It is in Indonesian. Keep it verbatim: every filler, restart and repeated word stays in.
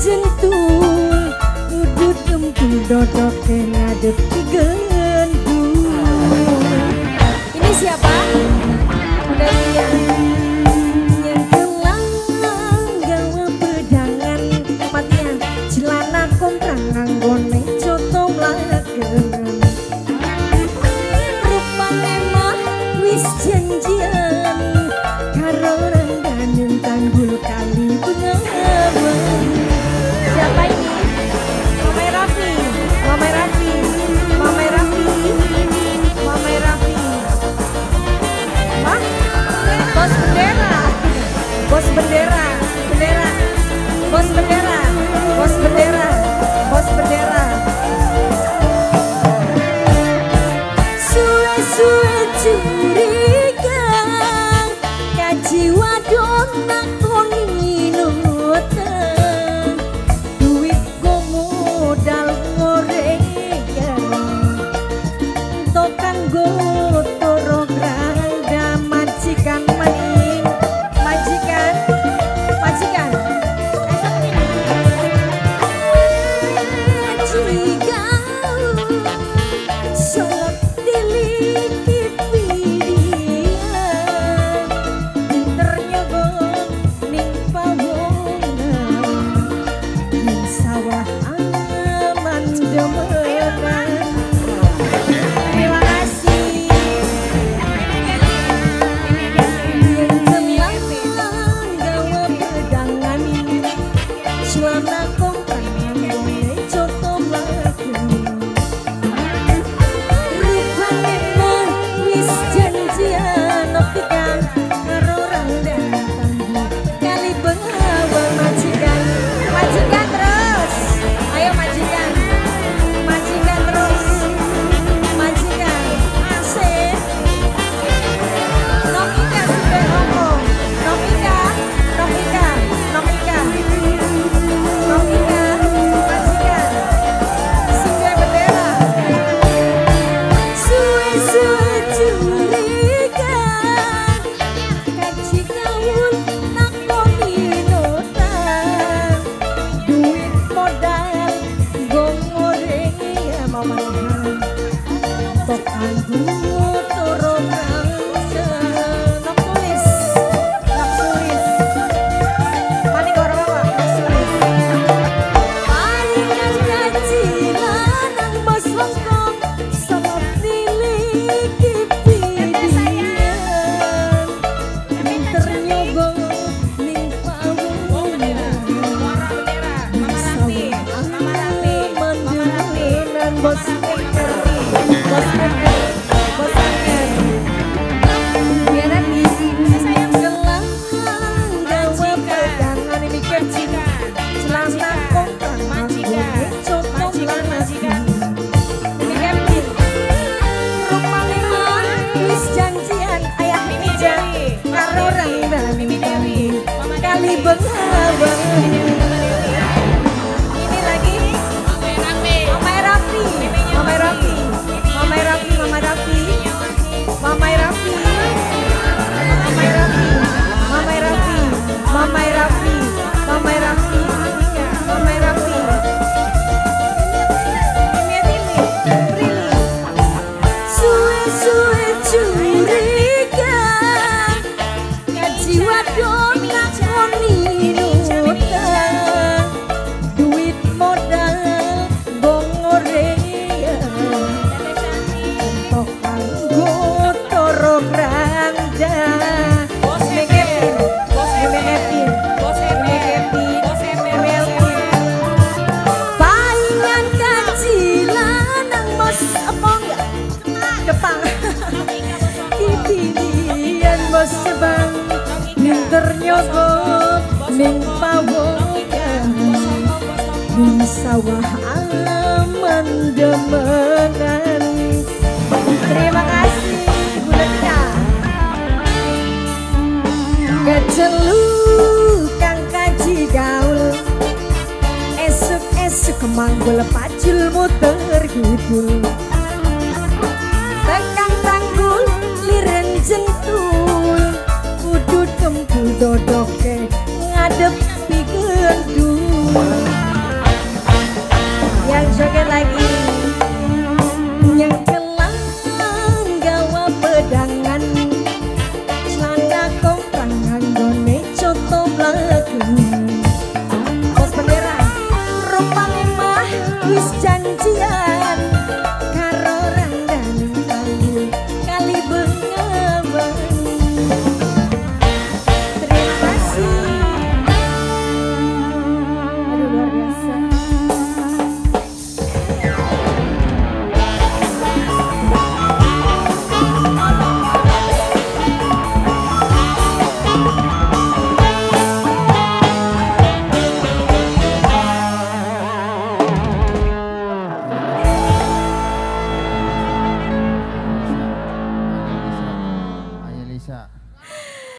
jentul udut kempul dodok ngadep gendul. Ini siapa? Udah lihat yang gelang gawa pedangan matian celana kontrang nganggone coto mlakengan rupane mah wis janjian karo rengganing tanggul kali bengawan. Siapa ini? Mama Raffi, Mama Raffi, Mama Raffi, Mama Raffi. Hah? Bos bendera, bos bendera, bendera, bos bendera, bos bendera, bos bendera. Suwe-suwe curiga, kaji wadon nakoni nutan, duit go modal ngorengan, tokan go toro granda majikan maning, majikan, majikan. Solot diliki pilihan, pinter nyobot ning pawongan, ning sawah aman demenan. Terima kasih. Yang gelang gawa pedangan, celana komprang nganggone coto mlaken. Rupane mah wis janjian opikan karo randang tangguh kali bengawan majikan. Majikan terus. Ayo majikan. Majikan terus. Majikan. Asik. Nomika sudah ngomong. Nomika. Nomika. Nomika. Nomika. Majikan. Singgah bendera. Suwe-suwe curiga, kaji gaul nakoni notan, duit modal gong goreng ya mamahan, tok anggu toro rangsa, nak tulis, nak tulis, mani gora bawa, nak tulis. Palingan kaji lanang bos Hongkong, solot diliki pilihan, pinter nyobot ning pawongan, mandemenan bos Angger, bos Angger, bos Angger. Biaran isi gelang gawa pedangan ini kerjikan, celana kontrang nganggone coto mlaken. Ini Kevin. Rupane mah wis janjian ayah meja karo randang tangguh kali bengawan. Ini lagi Mama Raffi, Mama Raffi, Mama Raffi, Mama Raffi, Mama Raffi, Mama Raffi, Mama Raffi, Mama Raffi, Mama Raffi, Mama Raffi. Ini ini, Prilly. Suwe-suwe curiga, kaji wadon nakoni nutan, duit modal gong gorengan, tok anggo toro granda. Ini Kevin, ini Kevin, ini Kevin, Melvin. Palingan kaji lanang bos apa enggak? Jepang. Pilihan bos Jepang, pinter nyobot ning pawongan, ning sawah aman demenan. Terima kasih Bu Lena. Kecelu kang kaji gaul, esuk-esuk kemanggul pacul muter kidul. Tekan tanggul liren jentul, udut kempul dodoke ngadep gendul.